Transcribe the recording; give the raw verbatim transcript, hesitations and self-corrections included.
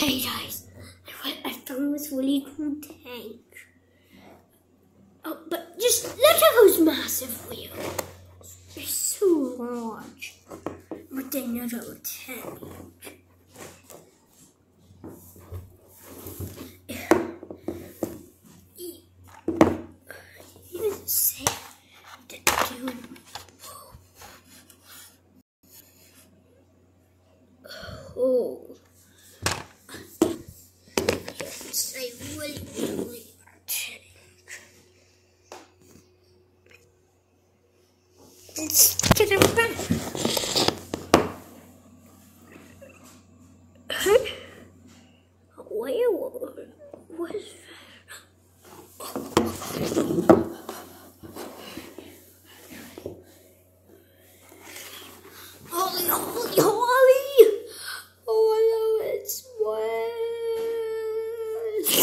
Hey guys, I found this really cool tank. Oh, but just look at those massive wheels. They're so large. With another tank. You say that doing. Oh. Yes, I really, really tank. Let's get it back.